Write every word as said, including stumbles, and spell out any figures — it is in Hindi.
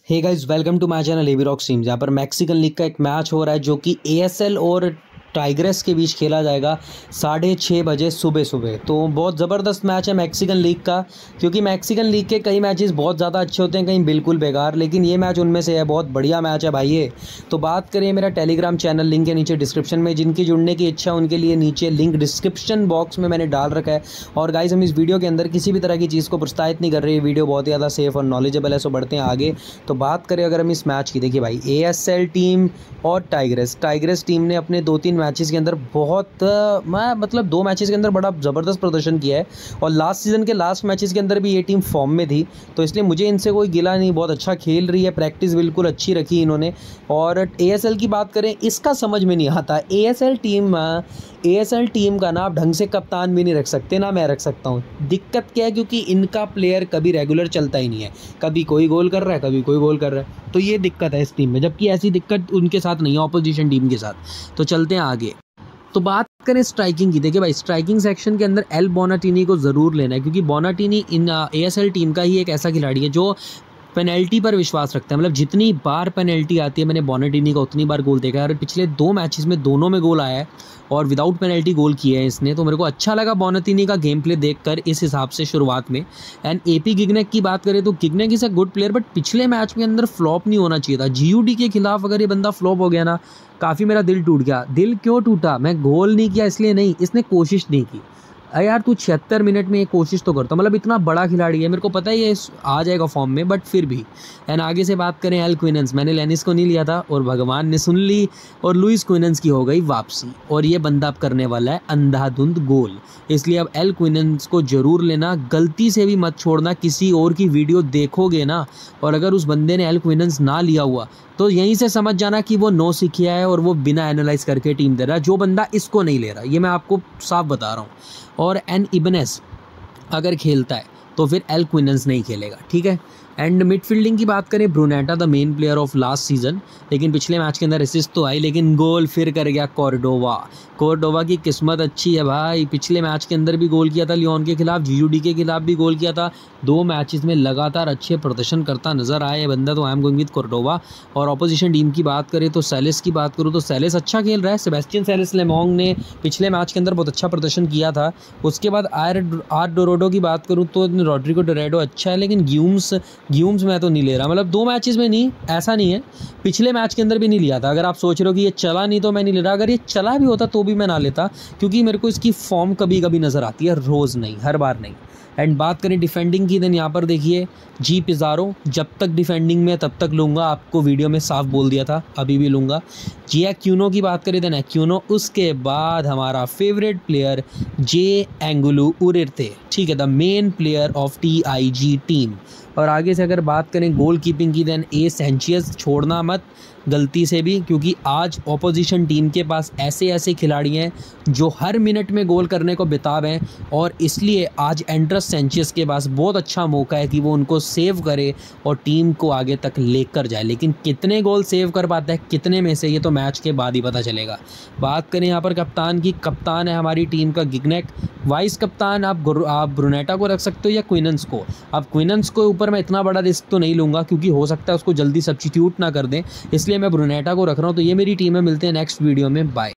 Hey guys, welcome to my channel AB rock stream. जहाँ पर मैक्सिकन लीग का एक मैच हो रहा है जो कि एएसएल और टाइग्रेस के बीच खेला जाएगा साढ़े छः बजे सुबह सुबह। तो बहुत ज़बरदस्त मैच है मैक्सिकन लीग का, क्योंकि मैक्सिकन लीग के कई मैचेस बहुत ज़्यादा अच्छे होते हैं, कहीं बिल्कुल बेकार, लेकिन ये मैच उनमें से है। बहुत बढ़िया मैच है भाई ये। तो बात करें मेरा टेलीग्राम चैनल, लिंक है नीचे डिस्क्रिप्शन में। जिनकी जुड़ने की इच्छा उनके लिए नीचे लिंक डिस्क्रिप्शन बॉक्स में मैंने डाल रखा है। और गाइज, हम इस वीडियो के अंदर किसी भी तरह की चीज़ को प्रोत्साहित नहीं कर रहे। ये वीडियो बहुत ही ज़्यादा सेफ और नॉलेजेबल है। सो बढ़ते हैं आगे। तो बात करें अगर हम इस मैच की, देखिए भाई, एएसएल टीम और टाइग्रेस टाइग्रेस टीम ने अपने दो तीन मैचेस के अंदर बहुत मैं मतलब दो मैचेस के अंदर बड़ा ज़बरदस्त प्रदर्शन किया है। और लास्ट सीज़न के लास्ट मैचेस के अंदर भी ये टीम फॉर्म में थी, तो इसलिए मुझे इनसे कोई गिला नहीं। बहुत अच्छा खेल रही है, प्रैक्टिस बिल्कुल अच्छी रखी इन्होंने। और एएसएल की बात करें, इसका समझ में नहीं आता। एएसएल टीम एएसएल टीम का ना आप ढंग से कप्तान भी नहीं रख सकते, ना मैं रख सकता हूँ। दिक्कत क्या है, क्योंकि इनका प्लेयर कभी रेगुलर चलता ही नहीं है। कभी कोई गोल कर रहा है, कभी कोई गोल कर रहा है, तो ये दिक्कत है इस टीम में। जबकि ऐसी दिक्कत उनके साथ नहीं है, ऑपोजिशन टीम के साथ। तो चलते हैं आगे। तो बात करें स्ट्राइकिंग की, देखिए भाई, स्ट्राइकिंग सेक्शन के अंदर एल बोनाटिनी को ज़रूर लेना है, क्योंकि बोनाटिनी इन एएसएल टीम का ही एक ऐसा खिलाड़ी है जो पेनल्टी पर विश्वास रखता है। मतलब जितनी बार पेनल्टी आती है, मैंने बोनाटिनी का उतनी बार गोल देखा है। और पिछले दो मैचेस में दोनों में गोल आया है और विदाउट पेनल्टी गोल किए हैं इसने। तो मेरे को अच्छा लगा बोनाटिनी का गेम प्ले देखकर इस हिसाब से शुरुआत में। एंड एपी गिग्नेक की बात करें तो Gignac is a good player, but पिछले मैच के अंदर फ्लॉप नहीं होना चाहिए था। जीयूडी के खिलाफ अगर ये बंदा फ्लॉप हो गया ना, काफ़ी मेरा दिल टूट गया। दिल क्यों टूटा? मैं गोल नहीं किया इसलिए नहीं, इसने कोशिश नहीं की। अरे यार, तू छिहत्तर मिनट में एक कोशिश तो करता। मतलब इतना बड़ा खिलाड़ी है, मेरे को पता है ये आ जाएगा फॉर्म में, बट फिर भी। एंड आगे से बात करें एल क्विनन्स, मैंने लेनिस को नहीं लिया था और भगवान ने सुन ली और लुइस क्विनन्स की हो गई वापसी। और ये बंदा अब करने वाला है अंधाधुंध गोल, इसलिए अब एल क्विनन्स को ज़रूर लेना। गलती से भी मत छोड़ना। किसी और की वीडियो देखोगे ना, और अगर उस बंदे ने एल क्विनन्स ना लिया हुआ, तो यहीं से समझ जाना कि वो नो सीखिया है और वो बिना एनालाइज करके टीम दे रहा है। जो बंदा इसको नहीं ले रहा, ये मैं आपको साफ बता रहा हूँ। और एन इबनेस अगर खेलता है तो फिर एल क्विनन्स नहीं खेलेगा, ठीक है। एंड मिडफील्डिंग की बात करें, Brunetta the main player of last season, लेकिन पिछले मैच के अंदर असिस्ट तो आई, लेकिन गोल फिर कर गया कॉर्डोवा। कॉर्डोवा की किस्मत अच्छी है भाई, पिछले मैच के अंदर भी गोल किया था लियोन के खिलाफ, जीयूडी के खिलाफ भी गोल किया था। दो मैचेस में लगातार अच्छे प्रदर्शन करता नजर आया है बंदा। तो I am going with Cordova. और ऑपोजिशन टीम की बात करें तो सेलेस की बात करूँ तो सेलेस अच्छा खेल रहा है। सेबेस्टियन सेलेस लेमोंग ने पिछले मैच के अंदर बहुत अच्छा प्रदर्शन किया था। उसके बाद आर आर डोरोडो की बात करूँ तो रॉड्रिगो डोरेडो अच्छा है, लेकिन ग्यूम्स ग्यूम्स मैं तो नहीं ले रहा। मतलब दो मैचेस में नहीं, ऐसा नहीं है, पिछले मैच के अंदर भी नहीं लिया था। अगर आप सोच रहे हो कि ये चला नहीं तो मैं नहीं ले रहा, अगर ये चला भी होता तो भी मैं ना लेता, क्योंकि मेरे को इसकी फॉर्म कभी कभी नज़र आती है, रोज़ नहीं, हर बार नहीं। एंड बात करें डिफेंडिंग की, देन यहाँ पर देखिए जी पिज़ारो, जब तक डिफेंडिंग में तब तक लूँगा। आपको वीडियो में साफ बोल दिया था, अभी भी लूँगा। जी एक्यूनो की बात करें, देन एक्यूनो। उसके बाद हमारा फेवरेट प्लेयर जे एंगुलू उरिर्ते, ठीक है, the main player of T I G team. और आगे से अगर बात करें गोल कीपिंग की, देन ए सेंचियस छोड़ना मत गलती से भी, क्योंकि आज ऑपोजिशन टीम के पास ऐसे ऐसे खिलाड़ी हैं जो हर मिनट में गोल करने को बेताब हैं। और इसलिए आज एंड्रस सेंचियस के पास बहुत अच्छा मौका है कि वो उनको सेव करे और टीम को आगे तक लेकर जाए। लेकिन कितने गोल सेव कर पाता है, कितने में से, ये तो मैच के बाद ही पता चलेगा। बात करें यहाँ पर कप्तान की, कप्तान है हमारी टीम का गिग्नेक। वाइस कप्तान आप आप ब्रूनेटा को रख सकते हो या क्विनन्स को। अब क्विनन्स को ऊपर मैं इतना बड़ा रिस्क तो नहीं लूँगा, क्योंकि हो सकता है उसको जल्दी सब्स्टिट्यूट ना कर दें, इसलिए मैं ब्रूनेटा को रख रहा हूँ। तो ये मेरी टीम है, मिलते हैं नेक्स्ट वीडियो में, बाय।